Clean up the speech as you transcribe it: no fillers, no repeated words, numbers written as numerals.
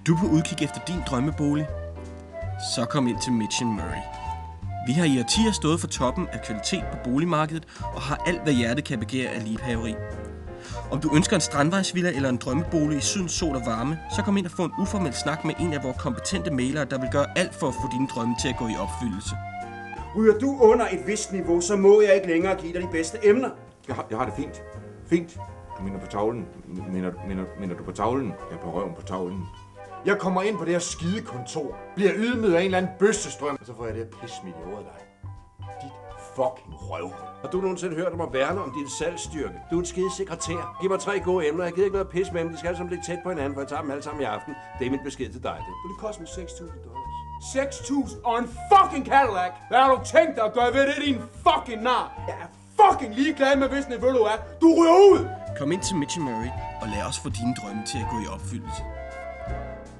du på udkig efter din drømmebolig? Så kom ind til Mitch & Murray. Vi har i årtier stået for toppen af kvalitet på boligmarkedet og har alt, hvad hjertet kan begære af liebhaveri. Om du ønsker en strandvejsvilla eller en drømmebolig i sydens sol og varme, så kom ind og få en uformel snak med en af vores kompetente mailere, der vil gøre alt for at få dine drømme til at gå i opfyldelse. Ryger du under et vist niveau, så må jeg ikke længere give dig de bedste emner. Jeg har det fint. Fint. Du mener på tavlen? Mener du på tavlen? Jeg er på røven på tavlen. Jeg kommer ind på det her skide kontor, bliver ydmyget af en eller anden bøssestrøm, og så får jeg det her pis smidt i hovedet af dig. Dit fucking røv. Har du nogensinde hørt om at værne om din salgsstyrke? Du er en skide sekretær. Giv mig 3 gode emner. Jeg gider ikke noget pis med dem. De skal altså ligge tæt på hinanden, for jeg tager dem alle sammen i aften. Det er min besked til dig. Det koster mig $6,000. 6.000 og en fucking Cadillac. Hvad har du tænkt dig at gøre ved det, din fucking nar? Jeg er fucking ligeglad med, hvis niveau du er. Du ryger ud! Kom ind til Mitch & Murray og lad os få dine drømme til at gå i opfyldelse.